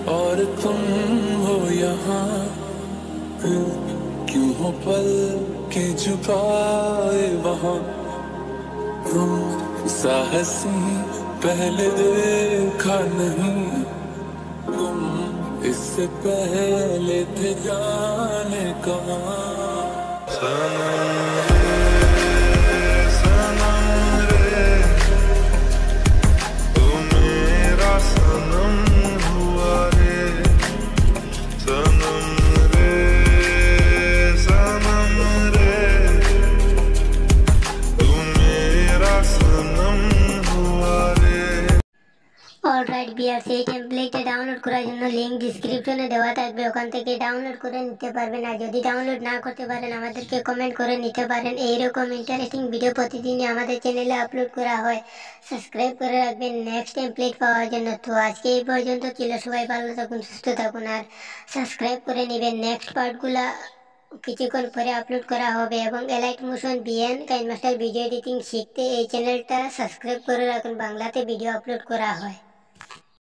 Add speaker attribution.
Speaker 1: और तुम हो यहाँ, फिर क्यों हो पल के झुकाए वहाँ। तुम साहसी पहले देखा नहीं, तुम इससे पहले थे जाने कहाँ। सनम रे तू मेरा सनम हुआ रे। सनम रे तू मेरा सनम हुआ रे।
Speaker 2: অলরাইট ভিউয়ার্স, এই টেমপ্লেটটা ডাউনলোড করার জন্য লিংক ডেসক্রিপশনে দেওয়া থাকবে, ওখান থেকে ডাউনলোড করে নিতে পারবেন। আর যদি ডাউনলোড না করতে পারেন আমাদেরকে কমেন্ট করে নিতে পারেন। এইরকম ইন্টারেস্টিং ভিডিও প্রতিদিনই আমাদের চ্যানেলে আপলোড করা হয়, সাবস্ক্রাইব করে রাখবেন নেক্সট টেমপ্লেট পাওয়ার জন্য। তো আজকে এই পর্যন্ত ছিল, সবাই ভালো থাকুন, সুস্থ থাকুন আর সাবস্ক্রাইব করে নেবেন। নেক্সট পার্টগুলা কিছুক্ষণ পরে আপলোড করা হবে। এবং এলাইট মোশন বিএন কাইনমাস্টার ভিডিও এডিটিং শিখতে এই চ্যানেলটা সাবস্ক্রাইব করে রাখুন, বাংলাতে ভিডিও আপলোড করা হয়।